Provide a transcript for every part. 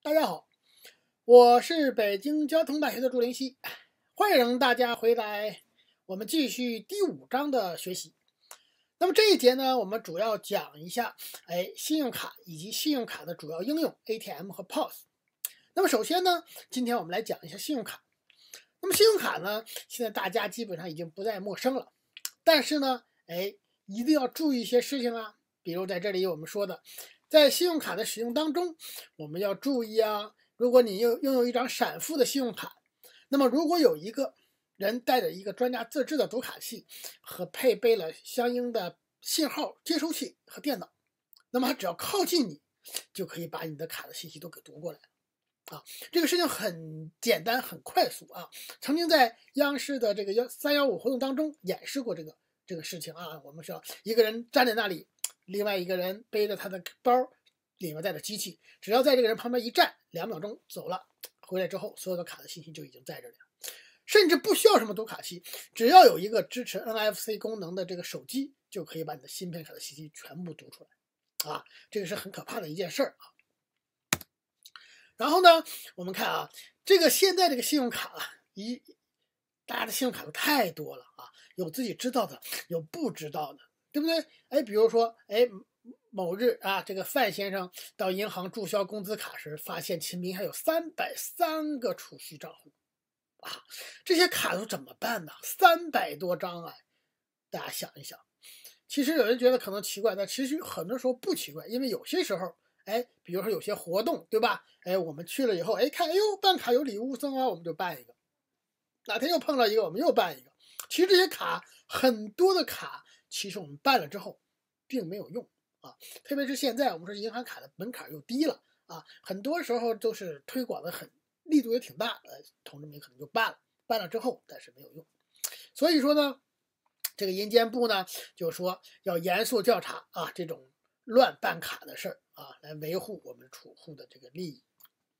大家好，我是北京交通大学的朱林熙，欢迎大家回来，我们继续第5章的学习。那么这一节呢，我们主要讲一下，信用卡以及信用卡的主要应用 ATM 和 POS。那么首先呢，今天我们来讲一下信用卡。那么信用卡呢，现在大家基本上已经不再陌生了，但是呢，一定要注意一些事情啊，比如在这里我们说的。在信用卡的使用当中，我们要注意啊，如果你拥有一张闪付的信用卡，那么如果有一个人带着一个专家自制的读卡器和配备了相应的信号接收器和电脑，那么他只要靠近你，就可以把你的卡的信息都给读过来啊。这个事情很简单很快速啊，曾经在央视的这个315活动当中演示过这个事情啊。我们说一个人站在那里，另外一个人背着他的包，里面带着机器，只要在这个人旁边一站，2秒钟走了，回来之后所有的卡的信息就已经在这里了，甚至不需要什么读卡器，只要有一个支持 NFC 功能的这个手机，就可以把你的芯片卡的信息全部读出来啊，这个是很可怕的一件事啊。然后呢，我们看啊，现在这个信用卡啊，大家的信用卡都太多了啊，有自己知道的，有不知道的，对不对？比如说，某日啊，这个范先生到银行注销工资卡时，发现其名下有303个储蓄账户啊，这些卡都怎么办呢？300多张啊，大家想一想。其实有人觉得可能奇怪，但其实很多时候不奇怪，因为有些时候，比如说有些活动，对吧？我们去了以后，看，办卡有礼物送啊，我们就办一个。哪天又碰到一个，我们又办一个。其实这些卡，很多的卡，其实我们办了之后，并没有用啊。特别是现在我们说银行卡的门槛又低了啊，很多时候都是推广的力度也挺大，同志们可能就办了之后，但是没有用。所以说呢，这个银监部呢就说要严肃调查啊这种乱办卡的事儿啊，来维护我们储户的这个利益。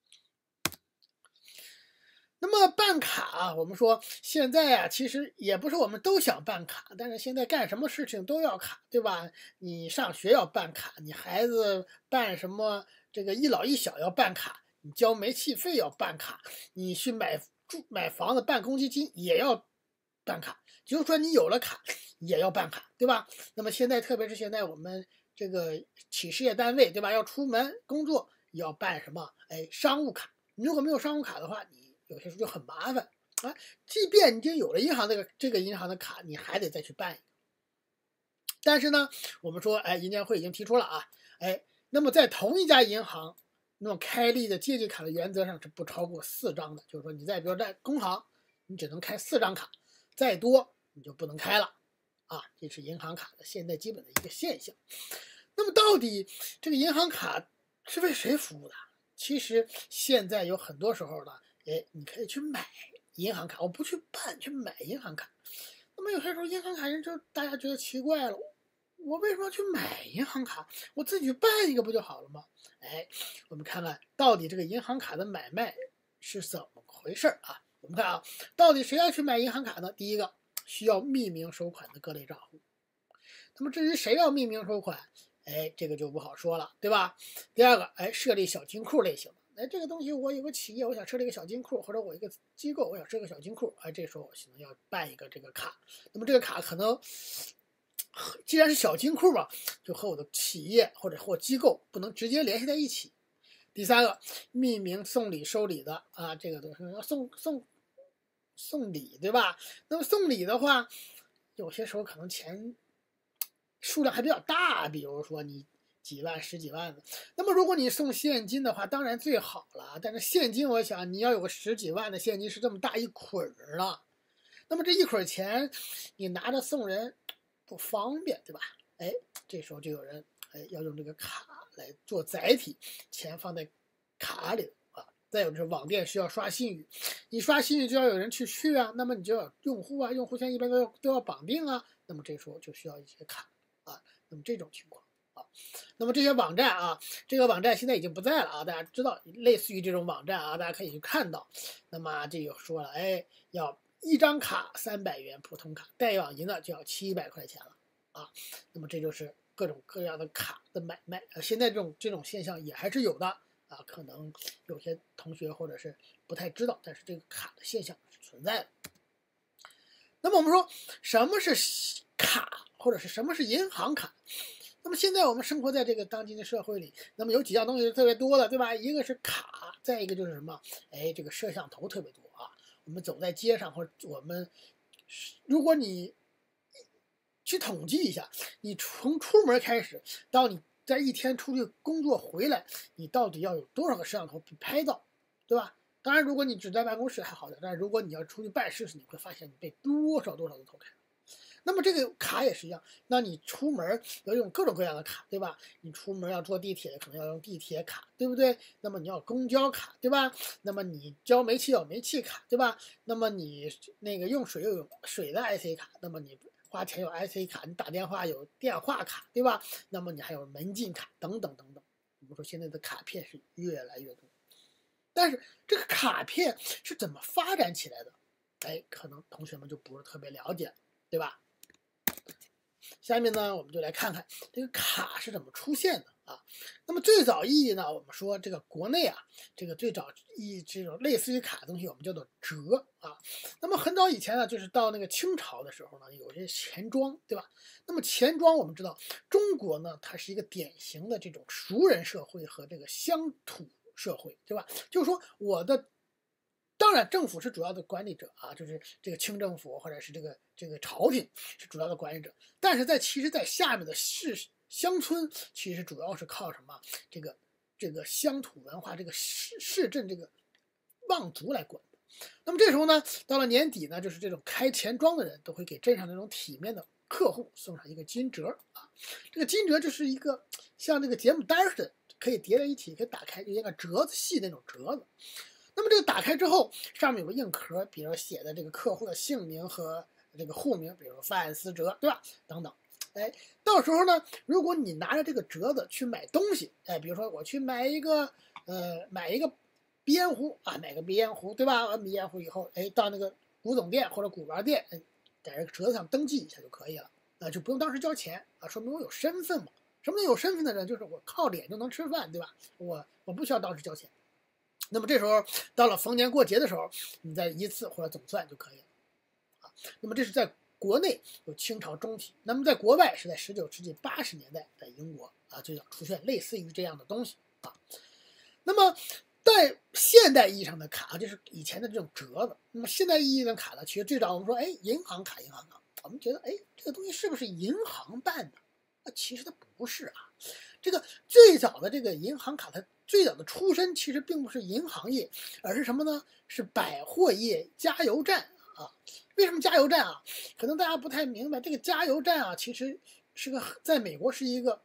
那么办卡，我们说现在啊，其实也不是我们都想办卡，但是现在干什么事情都要卡，对吧？你上学要办卡，你孩子办什么这个一老一小要办卡，你交煤气费要办卡，你去买房子办公积金也要办卡，就是说你有了卡也要办卡，对吧？那么现在特别是现在我们这个企事业单位，对吧？要出门工作要办什么？商务卡。你如果没有商务卡的话，你有些时候就很麻烦啊。即便你已经有了银行这个银行的卡，你还得再去办一个。但是呢，我们说，银监会已经提出了啊，那么在同一家银行，那么开立的借记卡的原则上是不超过4张的，就是说你比如在工行，你只能开4张卡，再多你就不能开了啊。这是银行卡的现在基本的一个现象。那么到底这个银行卡是为谁服务的？其实现在有很多时候呢，你可以去买银行卡，我不去办，去买银行卡。那么有些时候银行卡人就大家觉得奇怪了，我为什么要去买银行卡？我自己去办一个不就好了吗？我们看看到底这个银行卡的买卖是怎么回事啊？我们看啊，到底谁要去买银行卡呢？第一个，需要匿名收款的各类账户。那么至于谁要匿名收款，这个就不好说了，对吧？第二个，设立小金库类型的，这个东西我有个企业，我想设立一个小金库，或者我一个机构，我想设个小金库，这时候我可能要办一个这个卡。那么这个卡可能，既然是小金库吧，就和我的企业或者机构不能直接联系在一起。第三个，匿名送礼收礼的啊，这个都是要送礼，对吧？那么送礼的话，有些时候可能钱数量还比较大，比如说你几万、10几万的。那么如果你送现金的话，当然最好了。但是现金，我想你要有个10几万的现金是这么大一捆了，那么这一捆钱你拿着送人不方便，对吧？这时候就有人要用这个卡来做载体，钱放在卡里啊。再有就是网店需要刷信誉，你刷信誉就要有人去啊，那么你就要用户啊，用户线一般都要绑定啊，那么这时候就需要一些卡啊。那么这种情况啊，那么这些网站啊，这个网站现在已经不在了啊，大家知道类似于这种网站啊，大家可以去看到。那么这就说了，要1张卡300元，普通卡带网银的就要700块钱了啊。那么这就是各种各样的卡的买卖，现在这种现象也还是有的啊，可能有些同学或者是不太知道，但是这个卡的现象是存在的。那么我们说什么是卡，或者是什么是银行卡？那么现在我们生活在这个当今的社会里，那么有几样东西是特别多的，对吧？一个是卡，再一个就是什么？哎，这个摄像头特别多啊。我们走在街上，或者我们，如果你去统计一下，你从出门开始到你在一天出去工作回来，你到底要有多少个摄像头被拍到，对吧？当然，如果你只在办公室还好点，但是如果你要出去办事时，你会发现你被多少的偷看。那么这个卡也是一样，那你出门要用各种各样的卡，对吧？你出门要坐地铁，可能要用地铁卡，对不对？那么你要公交卡，对吧？那么你交煤气要煤气卡，对吧？那么你那个用水又有水的 IC 卡，那么你花钱有 IC 卡，你打电话有电话卡，对吧？那么你还有门禁卡等等等等。我们说现在的卡片是越来越多，但是这个卡片是怎么发展起来的？哎，可能同学们就不是特别了解，对吧？下面呢，我们就来看看这个卡是怎么出现的啊。那么最早意义呢，我们说这个国内啊，这个最早意义这种类似于卡的东西，我们叫做折啊。那么很早以前呢，就是到那个清朝的时候呢，有些钱庄，对吧？那么钱庄我们知道，中国呢，它是一个典型的这种熟人社会和这个乡土社会，对吧？就是说我的。当然，政府是主要的管理者啊，就是这个清政府或者是这个朝廷是主要的管理者。但是其实，在下面的乡村，其实主要是靠什么？这个乡土文化，这个市镇这个望族来管。那么这时候呢，到了年底呢，就是这种开钱庄的人都会给镇上那种体面的客户送上一个金折啊。这个金折就是一个像这个节目单似的，可以叠在一起，可以打开，就像个折子戏那种折子。那么这个打开之后，上面有个硬壳，比如写的这个客户的姓名和这个户名，比如范思哲，对吧？等等。哎，到时候呢，如果你拿着这个折子去买东西，哎，比如说我去买一个鼻烟壶啊，买个鼻烟壶，对吧？完鼻烟壶以后，哎，到那个古董店或者古玩店，哎，在这个折子上登记一下就可以了，啊，就不用当时交钱啊，说明我有身份嘛。什么叫有身份的人？就是我靠脸就能吃饭，对吧？我不需要当时交钱。那么这时候到了逢年过节的时候，你再一次或者总算就可以了啊。那么这是在国内有清朝中期，那么在国外是在19世纪80年代，在英国啊就要出现类似于这样的东西啊。那么在现代意义上的卡，就是以前的这种折子。那么现代意义的卡呢，其实最早我们说，哎，银行卡，我们觉得，哎，这个东西是不是银行办的？其实它不是啊。这个最早的这个银行卡，它最早的出身其实并不是银行业，而是什么呢？是百货业、加油站啊。为什么加油站啊？可能大家不太明白，这个加油站啊，其实在美国是一个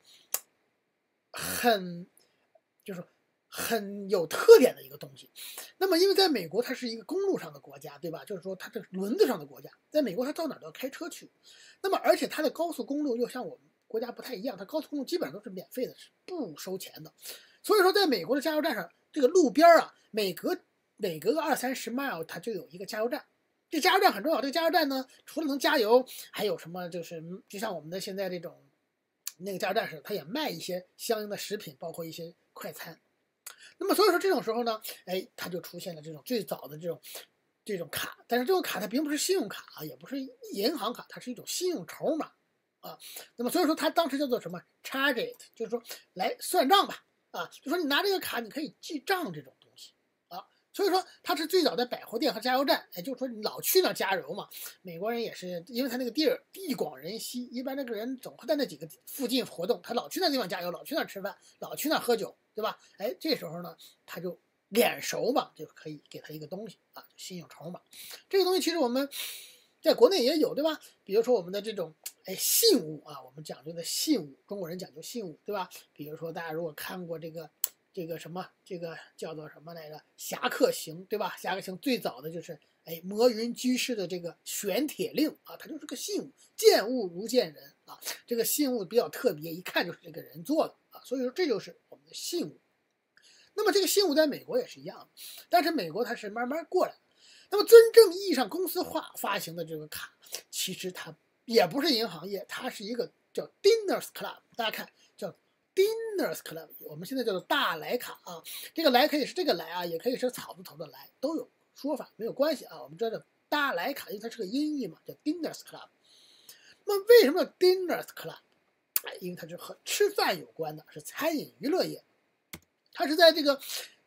就是很有特点的一个东西。那么因为在美国它是一个公路上的国家，对吧？就是说它是轮子上的国家，在美国它到哪都要开车去。那么而且它的高速公路又像我们国家不太一样，它高速公路基本上都是免费的，是不收钱的。所以说，在美国的加油站上，这个路边啊，每隔个20-30 mile，它就有一个加油站。这加油站很重要。这个加油站呢，除了能加油，还有什么？就是就像我们的现在这种那个加油站似的，它也卖一些相应的食品，包括一些快餐。那么所以说这种时候呢，哎，它就出现了这种最早的这种卡。但是这种卡它并不是信用卡啊，也不是银行卡，它是一种信用筹码啊。那么所以说它当时叫做什么 charge it， 就是说来算账吧啊，就说你拿这个卡你可以记账这种东西啊。所以说它是最早在百货店和加油站，也就是说你老去那加油嘛。美国人也是因为他那个地儿地广人稀，一般那个人总会在那几个附近活动，他老去那地方加油，老去那吃饭，老去那喝酒，对吧？哎，这时候呢，他就脸熟嘛，就可以给他一个东西啊，信用筹码。这个东西其实我们在国内也有，对吧？比如说我们的这种信物啊，我们讲究的信物，中国人讲究信物，对吧？比如说大家如果看过这个什么，这个叫做什么来着，《侠客行》，对吧？《侠客行》最早的就是魔云居士的这个玄铁令啊，它就是个信物，见物如见人啊。这个信物比较特别，一看就是这个人做的啊，所以说这就是我们的信物。那么这个信物在美国也是一样的，但是美国它是慢慢过来的。那么真正意义上公司化发行的这个卡，其实它也不是银行业，它是一个叫 Diners Club，大家看叫 Diners Club， 我们现在叫做大来卡啊。这个来可以是这个来啊，也可以是草字头的来，都有说法，没有关系啊。我们知道大来卡，因为它是个音译嘛，叫 Diners Club。那么为什么叫 Diners Club？ 因为它是和吃饭有关的，是餐饮娱乐业。它是在这个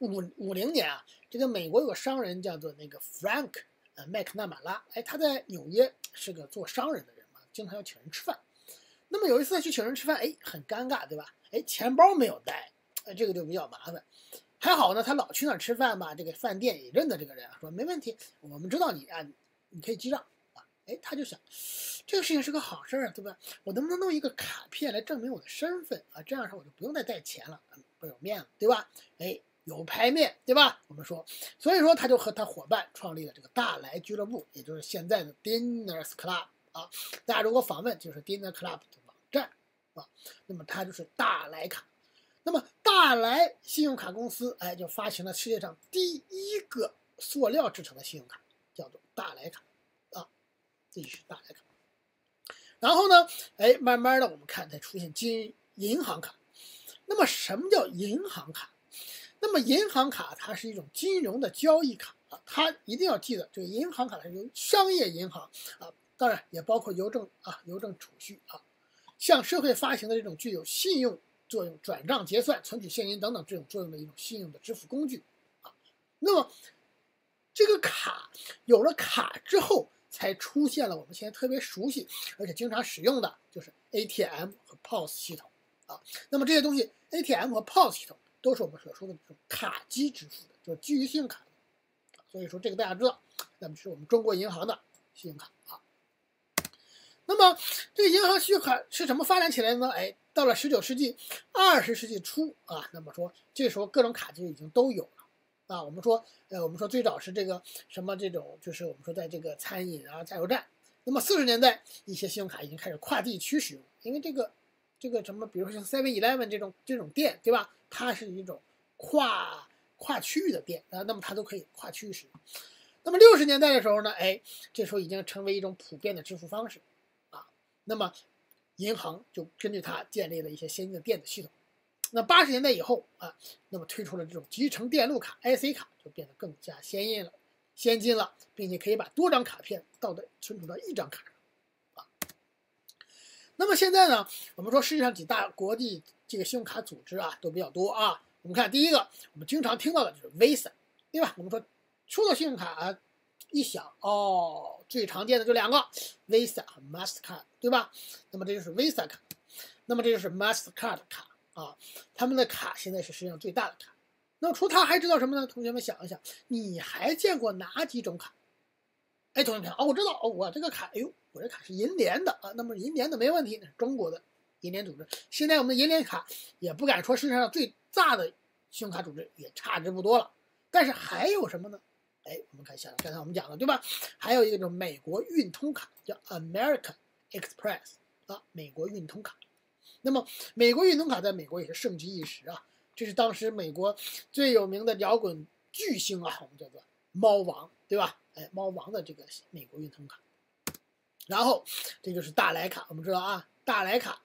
50年啊，这个美国有个商人叫做那个 Frank 麦克纳马拉，他在纽约是个做商人的人嘛，经常要请人吃饭。那么有一次他去请人吃饭，很尴尬，对吧？钱包没有带，这个就比较麻烦。还好呢，他老去那儿吃饭吧，这个饭店也认得这个人，说没问题，我们知道你啊，你可以记账啊。他就想，这个事情是个好事啊，对吧？我能不能弄一个卡片来证明我的身份啊？这样说我就不用再带钱了，不有面子，对吧？有牌面，对吧？我们说，所以说他就和他伙伴创立了这个大来俱乐部，也就是现在的 Diners Club 啊。大家如果访问就是 Dinner Club 的网站啊，那么它就是大来卡。那么大来信用卡公司就发行了世界上第一个塑料制成的信用卡，叫做大来卡啊，这是大来卡。然后呢，慢慢的我们看才出现银行卡。那么什么叫银行卡？那么银行卡它是一种金融的交易卡啊，它一定要记得，这个银行卡是由商业银行啊，当然也包括邮政储蓄啊，向社会发行的这种具有信用作用、转账结算、存取现金等等这种作用的一种信用的支付工具啊。那么这个卡有了卡之后，才出现了我们现在特别熟悉而且经常使用的就是 ATM 和 POS 系统啊。那么这些东西 ATM 和 POS 系统都是我们所说的这种卡机支付的，就是基于信用卡的。所以说这个大家知道，那么是我们中国银行的信用卡啊。那么这个银行信用卡是怎么发展起来的呢？到了19世纪、20世纪初啊，那么说这时候各种卡就已经都有了啊。我们说最早是这个什么这种，就是我们说在这个餐饮啊、加油站。那么40年代一些信用卡已经开始跨地区使用，因为这个什么，比如说像 7-Eleven 这种店，对吧？它是一种跨区域的店啊，那么它都可以跨区域使用。那么60年代的时候呢，这时候已经成为一种普遍的支付方式啊。那么银行就根据它建立了一些先进的电子系统。那80年代以后啊，那么推出了这种集成电路卡 IC 卡，就变得更加先进了，并且可以把多张卡片存储到一张卡上啊。那么现在呢，我们说世界上几大国际这个信用卡组织啊都比较多啊。我们看第一个，我们经常听到的就是 Visa， 对吧？我们说说到信用卡一想最常见的就2个 Visa 和 Mastercard， 对吧？那么这就是 Visa 卡，那么这就是 Mastercard 卡啊。他们的卡现在是世界上最大的卡。那么除它还知道什么呢？同学们想一想，你还见过哪几种卡？同学们看我知道我这个卡，我这卡是银联的啊。那么银联的没问题，那是中国的银联组织。现在我们的银联卡也不敢说世界上最大的信用卡组织，也差之不多了。但是还有什么呢？我们看下来，刚才我们讲了，对吧？还有一个就是美国运通卡，叫 American Express 啊，美国运通卡。那么美国运通卡在美国也是盛极一时啊，这是当时美国最有名的摇滚巨星啊，我们叫做猫王，对吧？猫王的这个美国运通卡。然后这就是大来卡，我们知道啊，大来卡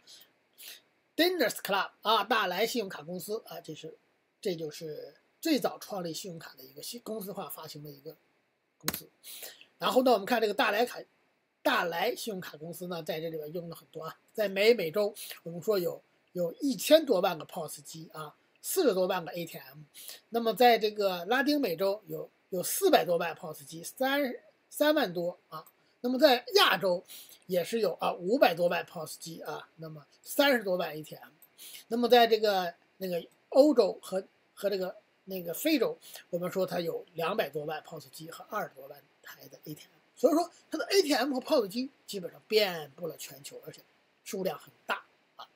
Diners Club 啊，大来信用卡公司啊，这就是最早创立信用卡的一个公司化发行的一个公司。然后呢，我们看这个大来信用卡公司呢，在这里边用了很多啊，在美洲我们说有1000多万个 POS 机啊，40多万个 ATM。那么在这个拉丁美洲有400多万 POS 机，3万多啊。那么在亚洲也是有500多万 POS 机啊，那么30多万 ATM。那么在这个欧洲和这个非洲，我们说它有200多万 POS 机和20多万台的 ATM。所以说它的 ATM 和 POS 机基本上遍布了全球，而且数量很大啊。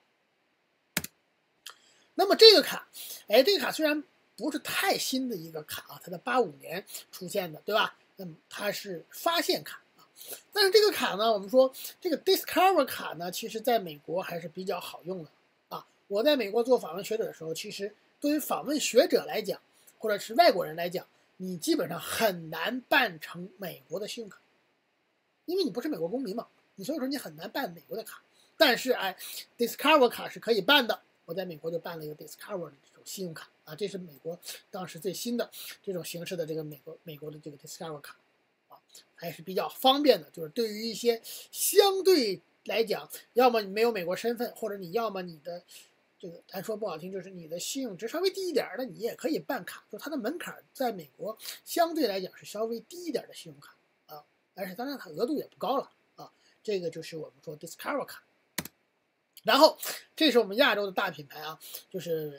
那么这个卡，这个卡虽然不是太新的一个卡啊，它在85年出现的，对吧？那么它是发现卡啊，但是这个卡呢，我们说这个 Discover 卡呢，其实在美国还是比较好用的啊。我在美国做访问学者的时候，其实对于访问学者来讲，或者是外国人来讲，你基本上很难办成美国的信用卡。因为你不是美国公民嘛，所以说你很难办美国的卡。但是Discover 卡是可以办的， 我在美国就办了一个 Discover 的这种信用卡啊，这是美国当时最新的这种形式的这个美国的这个 Discover 卡啊，还是比较方便的，就是对于一些相对来讲，要么你没有美国身份，或者你要么你的这个咱说不好听，就是你的信用值稍微低一点的，你也可以办卡，就它的门槛在美国相对来讲是稍微低一点的信用卡啊，而且当然它额度也不高了啊，这个就是我们说 Discover 卡。然后，这是我们亚洲的大品牌啊，就是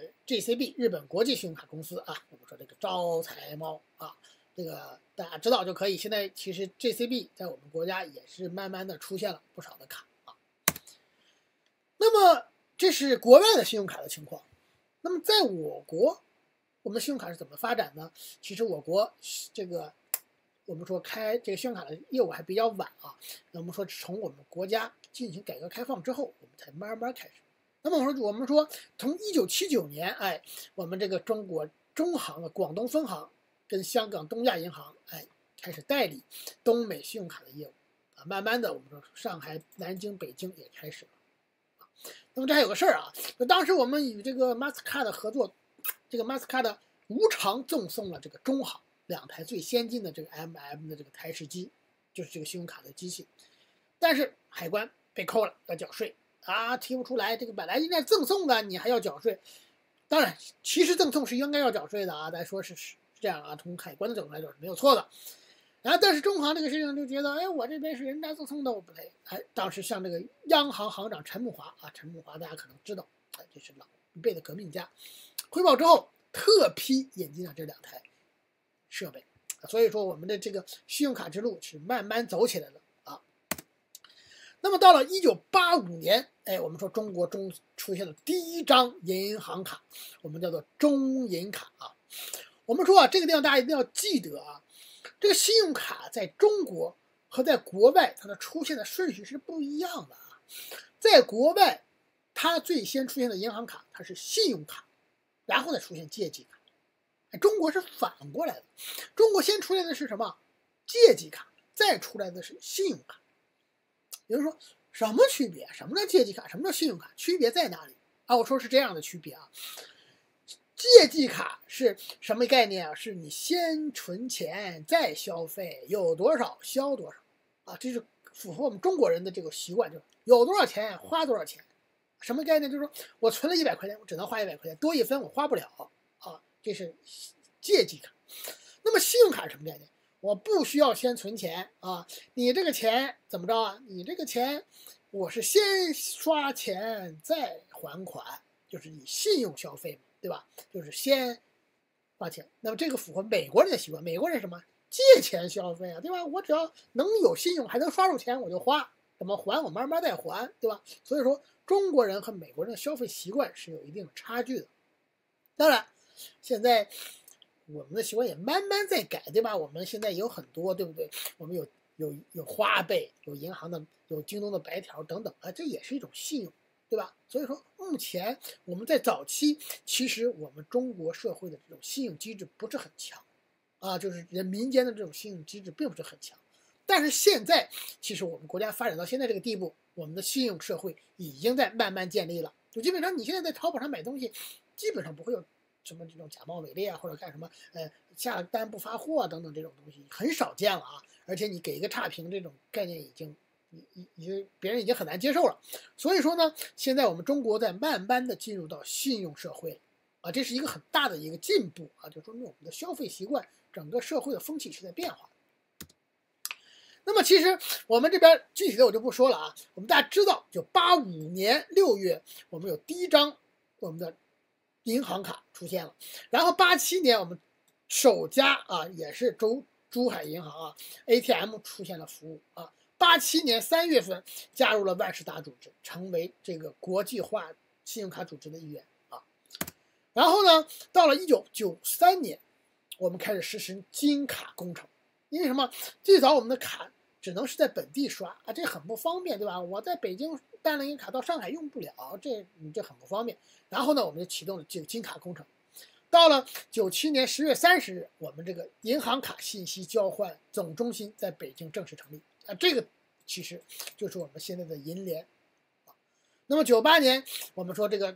JCB 日本国际信用卡公司啊。我们说这个招财猫啊，这个大家知道就可以。现在其实 JCB 在我们国家也是慢慢的出现了不少的卡啊。那么这是国外的信用卡的情况。那么在我国，我们的信用卡是怎么发展呢？其实我国这个我们说开这个信用卡的业务还比较晚啊。那我们说从我们国家进行改革开放之后，我们才慢慢开始。那么我们说从1979年，我们这个中国中行的广东分行跟香港东亚银行，开始代理东美信用卡的业务啊。慢慢的，我们说上海、南京、北京也开始了。那么这还有个事儿啊，那当时我们与这个 Mastercard 合作，这个 Mastercard 无偿赠送了这个中行2台最先进的这个 MM 的这个台式机，就是这个信用卡的机器，但是海关被扣了，要缴税啊，提不出来，这个本来应该赠送的，你还要缴税。当然，其实赠送是应该要缴税的啊，咱说是这样啊，从海关的角度来讲是没有错的。然后，但是中行这个事情就觉得，我这边是人家赠送的，我不配。当时向这个央行行长陈慕华啊，陈慕华大家可能知道，这是老一辈的革命家，汇报之后特批引进了这2台设备，所以说我们的这个信用卡之路是慢慢走起来了啊。那么到了1985年，我们说中国出现了第一张银行卡，我们叫做中银卡啊。我们说啊，这个地方大家一定要记得啊。这个信用卡在中国和在国外它的出现的顺序是不一样的啊。在国外，它最先出现的银行卡它是信用卡，然后再出现借记卡。中国是反过来的，中国先出来的是什么？借记卡，再出来的是信用卡。也就是说，什么区别？什么叫借记卡？什么叫信用卡？区别在哪里啊？我说是这样的区别啊。借记卡是什么概念啊？是你先存钱再消费，有多少消多少啊，这是符合我们中国人的这个习惯，就是有多少钱花多少钱。什么概念？就是说我存了100块钱，我只能花100块钱，多1分我花不了啊，这是借记卡。那么信用卡是什么概念？我不需要先存钱啊，你这个钱怎么着啊？你这个钱我是先刷钱再还款，就是以信用消费嘛，对吧？就是先花钱。那么这个符合美国人的习惯，美国人什么？借钱消费啊，对吧？我只要能有信用，还能刷住钱，我就花，怎么还我慢慢再还，对吧？所以说中国人和美国人的消费习惯是有一定的差距的。当然，现在我们的习惯也慢慢在改，对吧？我们现在有很多，对不对？我们有花呗，有银行的，有京东的白条等等啊，这也是一种信用，对吧？所以说，目前我们在早期，其实我们中国社会的这种信用机制不是很强，啊，就是人民间的这种信用机制并不是很强。但是现在，其实我们国家发展到现在这个地步，我们的信用社会已经在慢慢建立了。就基本上你现在在淘宝上买东西，基本上不会有什么这种假冒伪劣啊，或者干什么下单不发货啊等等这种东西很少见了啊。而且你给一个差评这种概念已经别人已经很难接受了。所以说呢，现在我们中国在慢慢的进入到信用社会啊，这是一个很大的一个进步啊，就说明我们的消费习惯，整个社会的风气是在变化。那么其实我们这边具体的我就不说了啊，我们大家知道，就85年6月，我们有第一张我们的银行卡出现了，然后87年我们首家啊也是珠海银行啊 ATM 出现了服务啊，87年3月份加入了万事达组织，成为这个国际化信用卡组织的一员啊。然后呢，到了1993年，我们开始实施金卡工程。因为什么？最早我们的卡只能是在本地刷啊，这很不方便，对吧？我在北京办了一个卡，到上海用不了，这很不方便。然后呢，我们就启动了这个金卡工程。到了97年10月30日，我们这个银行卡信息交换总中心在北京正式成立啊，这个其实就是我们现在的银联。那么98年，我们说这个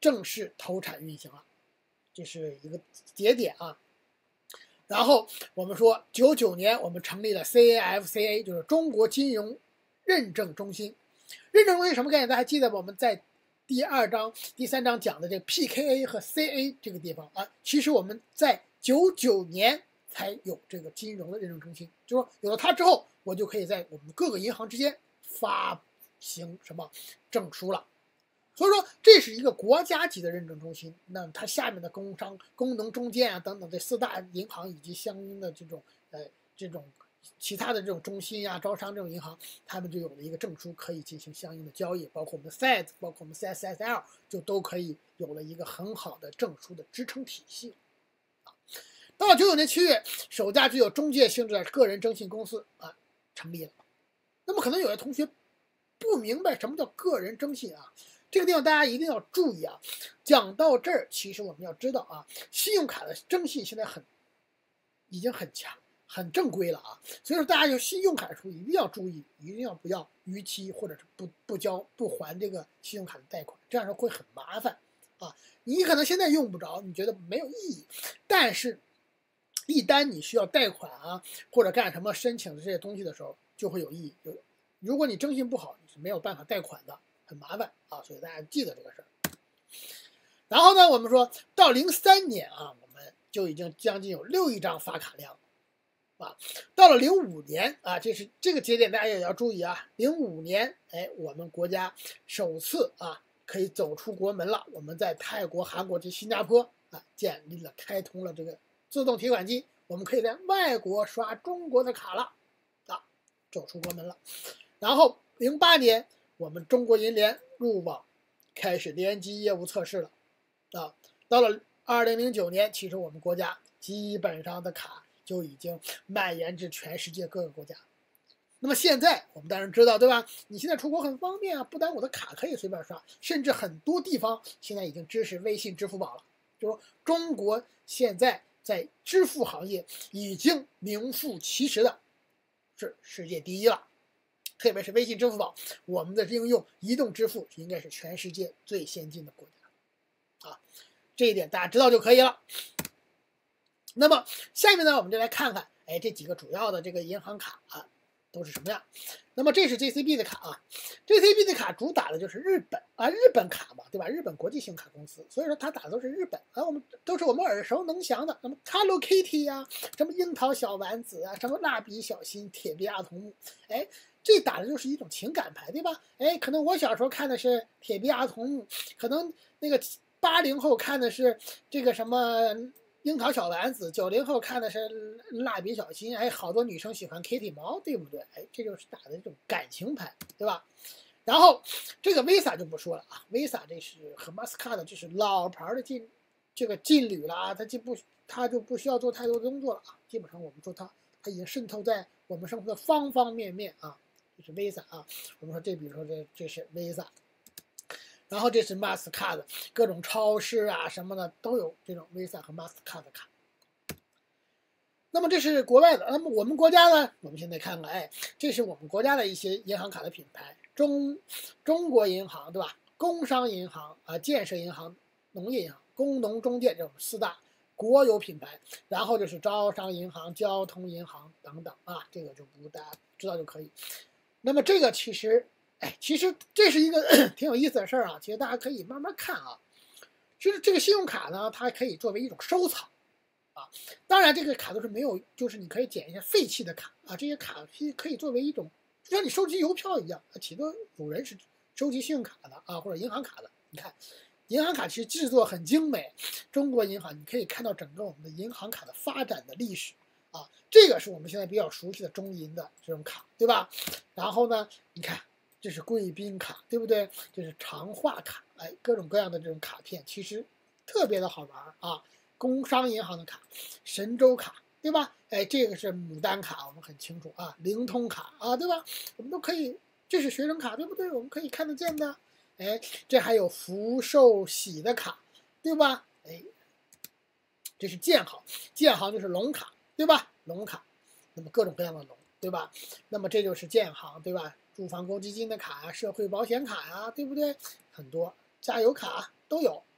正式投产运行了，这是一个节点啊。然后我们说99年我们成立了 CAFCA， 就是中国金融认证中心。认证中心什么概念？大家还记得我们在第2章、第3章讲的这个 PKA 和 CA 这个地方啊，其实我们在99年才有这个金融的认证中心，就是说有了它之后，我就可以在我们各个银行之间发行什么证书了。所以说这是一个国家级的认证中心，那它下面的工商、工农中建啊等等这4大银行以及相应的这种其他的这种中心啊、招商这种银行，他们就有了一个证书可以进行相应的交易，包括我们 SET， 包括我们 CSSL， 就都可以有了一个很好的证书的支撑体系。到了99年7月，首家具有中介性质的个人征信公司啊成立了。那么可能有些同学不明白什么叫个人征信啊，这个地方大家一定要注意啊。讲到这儿，其实我们要知道啊，信用卡的征信现在已经很强、很正规了啊。所以说大家有信用卡的时候一定要注意，一定要不要逾期或者是不还这个信用卡的贷款，这样说会很麻烦啊。你可能现在用不着，你觉得没有意义，但是一旦你需要贷款啊，或者干什么申请的这些东西的时候，就会有意义。如果你征信不好，你是没有办法贷款的，很麻烦啊。所以大家记得这个事儿。然后呢，我们说到03年啊，我们就已经将近有6亿张发卡量啊。到了05年啊，这个节点大家也要注意啊。05年，我们国家首次啊可以走出国门了。我们在泰国、韩国及新加坡啊开通了这个自动提款机，我们可以在外国刷中国的卡了啊，走出国门了。然后08年，我们中国银联入网，开始联机业务测试了啊。到了2009年，其实我们国家基本上的卡就已经蔓延至全世界各个国家。那么现在我们当然知道，对吧？你现在出国很方便啊，不但我的卡可以随便刷，甚至很多地方现在已经支持微信、支付宝了。就是说中国现在在支付行业已经名副其实的是世界第一了。特别是微信、支付宝，我们的应用移动支付应该是全世界最先进的国家啊，这一点大家知道就可以了。那么下面呢，我们就来看看，这几个主要的这个银行卡啊都是什么样。那么这是 JCB 的卡啊 ，JCB 的卡主打的就是日本卡嘛，对吧？日本国际信用卡公司，所以说它打的都是日本啊，都是我们耳熟能详的，什么 Hello Kitty 呀、什么樱桃小丸子啊，什么蜡笔小新、铁臂阿童木，这打的就是一种情感牌，对吧？可能我小时候看的是铁臂阿童木，可能那个80后看的是这个什么樱桃小丸子，90后看的是蜡笔小新，好多女生喜欢 Kitty 猫，对不对？这就是打的这种感情牌，对吧？然后这个 Visa 就不说了啊 ，Visa 这是和 Mastercard 这是老牌的劲旅了，它就不需要做太多的工作了啊，基本上我们说它已经渗透在我们生活的方方面面啊。这是 Visa 啊，我们说比如说这是 Visa， 然后这是 Mastercard， 各种超市啊什么的都有这种 Visa 和 Mastercard 的卡。那么这是国外的，那么我们国家呢？我们现在看看，这是我们国家的一些银行卡的品牌，中国银行，对吧？工商银行啊，建设银行、农业银行、工农中建这种4大国有品牌，然后就是招商银行、交通银行等等啊，这个就不大家知道就可以。那么这个其实这是一个挺有意思的事儿啊，其实大家可以慢慢看啊。其实这个信用卡呢，它可以作为一种收藏啊，当然这个卡都是没有，就是你可以捡一些废弃的卡啊，这些卡可以作为一种，就像你收集邮票一样啊，其中有人是收集信用卡的啊，或者银行卡的。你看，银行卡其实制作很精美，中国银行你可以看到整个我们的银行卡的发展的历史。啊，这个是我们现在比较熟悉的中银的这种卡，对吧？然后呢，你看这是贵宾卡，对不对？这是长话卡，各种各样的这种卡片，其实特别的好玩啊。工商银行的卡，神州卡，对吧？这个是牡丹卡，我们很清楚啊。灵通卡啊，对吧？我们都可以，这是学生卡，对不对？我们可以看得见的。这还有福寿喜的卡，对吧？这是建行，建行就是龙卡。对吧？龙卡，那么各种各样的龙，对吧？那么这就是建行，对吧？住房公积金的卡啊，社会保险卡呀，对不对？很多加油卡都有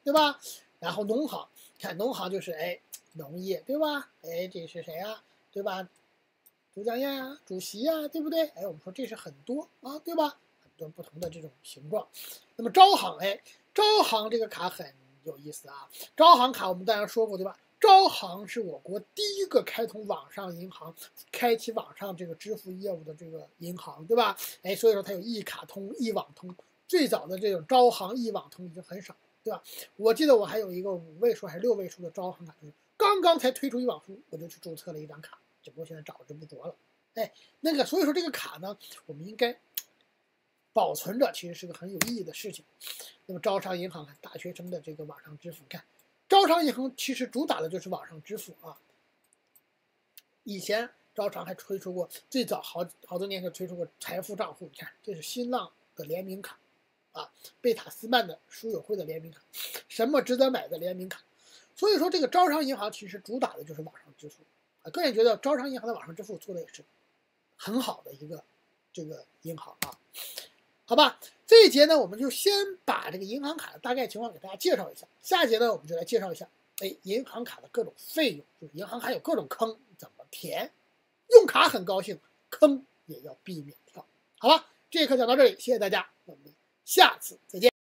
对吧？然后农行，看农行就是农业，对吧？这是谁啊？对吧？主讲人呀，主席呀，对不对？我们说这是很多啊，对吧？很多不同的这种形状。那么招行，招行这个卡很有意思啊。招行卡我们当然说过，对吧？招行是我国第一个开通网上银行、开启网上这个支付业务的这个银行，对吧？所以说它有一卡通、一网通。最早的这种招行一网通已经很少，对吧？我记得我还有一个5位数还是6位数的招行卡，就是刚刚才推出一网通，我就去注册了一张卡，只不过现在找之不着了。那个所以说这个卡呢，我们应该保存着，其实是个很有意义的事情。那么招商银行大学生的这个网上支付，看招商银行其实主打的就是网上支付啊。以前招商还推出过，最早好多年前推出过财富账户，你看这是新浪的联名卡啊，贝塔斯曼的书友会的联名卡，什么值得买的联名卡。所以说这个招商银行其实主打的就是网上支付啊，个人觉得招商银行的网上支付做的也是很好的一个这个银行啊。好吧，这一节呢，我们就先把这个银行卡的大概情况给大家介绍一下。下一节呢，我们就来介绍一下，银行卡的各种费用，就是银行卡有各种坑怎么填。用卡很高兴，坑也要避免跳。好吧，这节课讲到这里，谢谢大家，我们下次再见。